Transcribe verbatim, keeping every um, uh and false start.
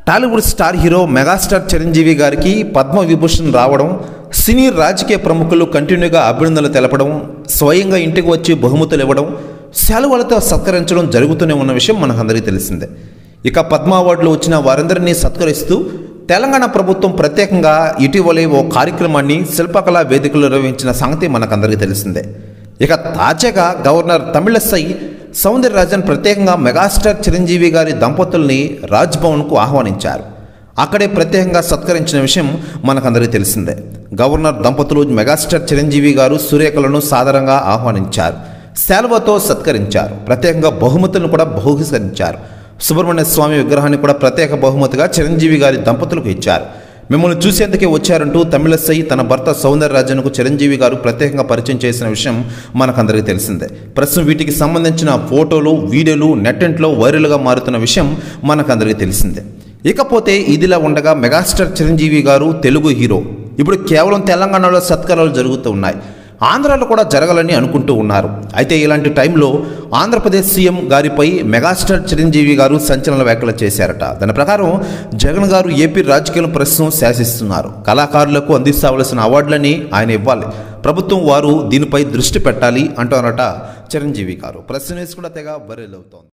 Tollywood star hero megastar Chiranjeevi గారికి పద్మ విభూషణ్ రావడం, సినీ రాజకీయ ప్రముఖులు కంటిన్యూగా అభినందనలు తెలపడం, స్వయంగా ఇంటికి వచ్చి బహుమతులు ఇవ్వడం, శాలువాలతో సత్కరించడం జరుగుతూనే ఉన్న విషయం మనకందరికీ తెలిసిందే. ఇక పద్మ అవార్డులు వచ్చిన వారందరినీ సత్కరిస్తూ తెలంగాణ ప్రభుత్వం ప్రత్యేకంగా ఇటీవలే ఓ కార్యక్రమాన్ని శిల్పకళా వేదికలో నిర్వహించిన సంగతి మనకందరికీ తెలిసిందే. ఇక తాజాగా గవర్నర్ తమిళసై సౌందరరాజన్ ప్రత్యేకంగా మెగాస్టార్ చిరంజీవి గారి దంపతుల్ని రాజ్భవన్కు ఆహ్వానించారు. అక్కడే ప్రత్యేకంగా సత్కరించిన విషయం మనకందరికీ తెలిసిందే. గవర్నర్ దంపతులు మెగాస్టార్ చిరంజీవి గారు సురేఖలను సాదరంగా ఆహ్వానించారు, శాలువాతో సత్కరించారు, ప్రత్యేకంగా బహుమతులను కూడా బహుకరించారు. సుబ్రహ్మణ్య స్వామి విగ్రహాన్ని కూడా ప్రత్యేక బహుమతిగా చిరంజీవి గారి దంపతులకు ఇచ్చారు. మిమ్మల్ని చూసేందుకే వచ్చారంటూ తమిళసై తన భర్త సౌందరరాజన్కు చిరంజీవి గారు ప్రత్యేకంగా పరిచయం చేసిన విషయం మనకందరికీ తెలిసిందే. ప్రస్తుతం వీటికి సంబంధించిన ఫోటోలు, వీడియోలు నెట్టింట్లో వైరల్గా మారుతున్న విషయం మనకందరికీ తెలిసిందే. ఇకపోతే ఇదిలా ఉండగా మెగాస్టార్ చిరంజీవి గారు తెలుగు హీరో, ఇప్పుడు కేవలం తెలంగాణలో సత్కారాలు జరుగుతూ ఉన్నాయి, ఆంధ్రాలో కూడా జరగాలని అనుకుంటూ ఉన్నారు. అయితే ఇలాంటి టైంలో ఆంధ్రప్రదేశ్ సీఎం గారిపై మెగాస్టార్ చిరంజీవి గారు సంచలన వ్యాఖ్యలు చేశారట. దాని ప్రకారం జగన్ గారు ఏపీ రాజకీయాలను ప్రస్తుతం శాసిస్తున్నారు, కళాకారులకు అందిస్తావలసిన అవార్డులని ఆయన ఇవ్వాలి, ప్రభుత్వం వారు దీనిపై దృష్టి పెట్టాలి అంటున్నారట చిరంజీవి గారు. ప్రశ్న కూడా తెగ బరెలవుతోంది.